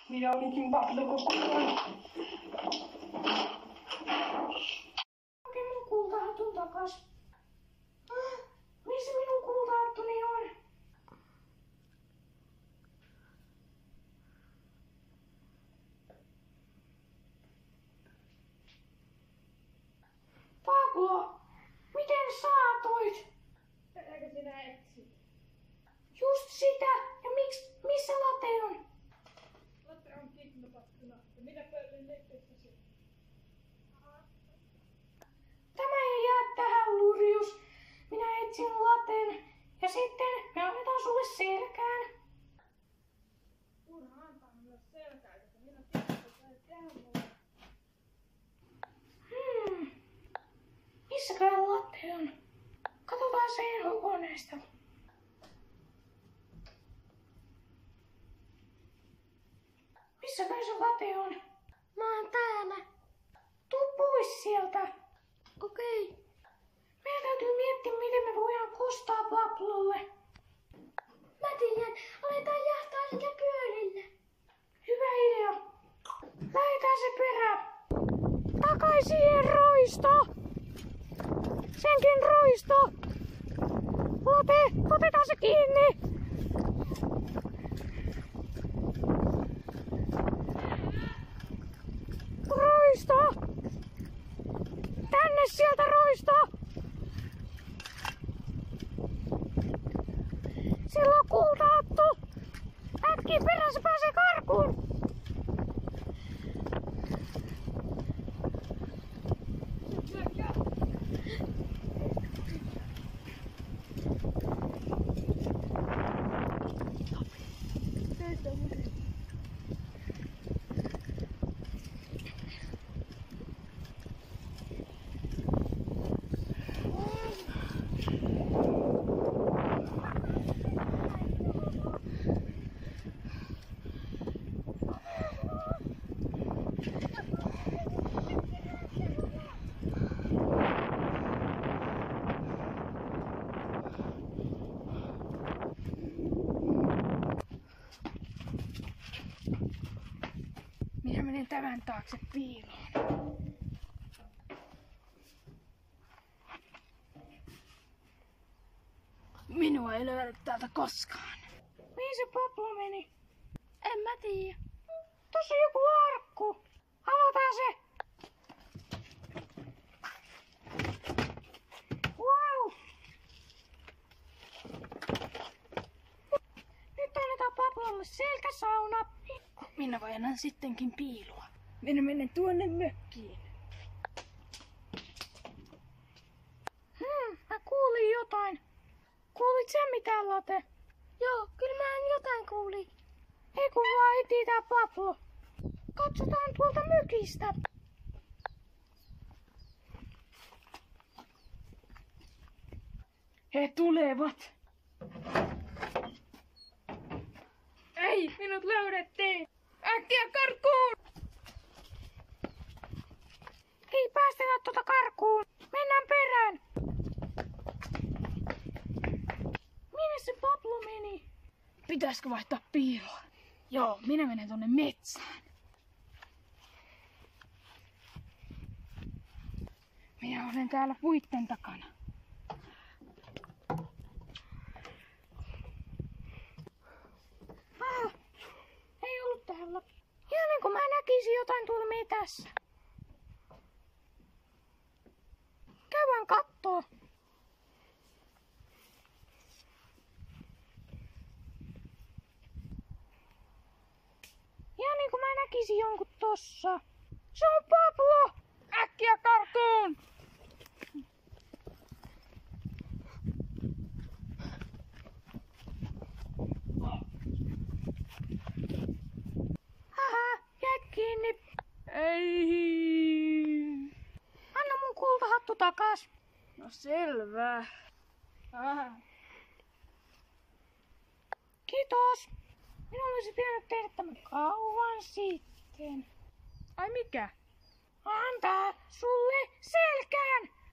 Minä olinkin Pablo koko ajan. Okei, mun kultahatun takas. Missä minun kultahattuni on? Pablo, miten saatoit? Eikö sinä etsit? Just sitä. Ja missä late on? Latte on kidnappattuna. Ja minä pöydän nettistäsi. Tämä ei jää tähän, Lurius. Minä etsin laten. Ja sitten me annetaan sulle selkään. Turha antaa minulle selkää, koska minä tiedän, että sä et tehdä mulle. Missäkään latte on? Katsotaan sen huoneesta. Missäkään se late on? Mä oon täällä. Tuu pois sieltä. Okei. Meidän täytyy miettiä, miten me voidaan kostaa Pablolle. Mä tiedän. Aletaan jahtaa sitä pyörillä. Hyvä idea. Lähetään se perä. Takaisin roisto. Senkin roisto. Late, otetaan se kiinni. Roisto. Tänne sieltä roisto. Sillä on kultahattu. Äkkiä perässä pääsee karkuun. Minä menen tämän taakse piiloon. Minua ei löydä täältä koskaan. Mihin se Pablo meni? En mä tiedä. Tossa on joku arkku. Avataan se. Wow. Nyt annetaan Pablolle selkäsauna. Minä voidaan sittenkin piiloa. Minä menen tuonne mökkiin. Mä kuulin jotain. Kuulit sen mitään, Late? Joo, kyllä mä jotain kuulin. Ei kun vaan etsitään Pablo. Katsotaan tuolta mökistä. He tulevat. Ei, minut löydettiin! Äkkiä karkuun! Ei päästetä tuota karkuun. Mennään perään. Minne se Pablo meni? Pitäisikö vaihtaa piiloa? Joo, minä menen tonne metsään. Minä olen täällä puitten takana. Ei ollut täällä. Ihan niin kuin mä näkisin jotain tuolla metässä. Käydään kattoo. Ihan niin kuin mä näkisin jonkun tossa. Se on Pablo! Äkkiä karkuun! Haha, jäi kiinni. Ei. Anna mun kultahattu takas. No selvä. Kiitos. Minä olisin pitänyt tehdä tämän kauan sitten. Ai mikä? Antaa sulle selkään.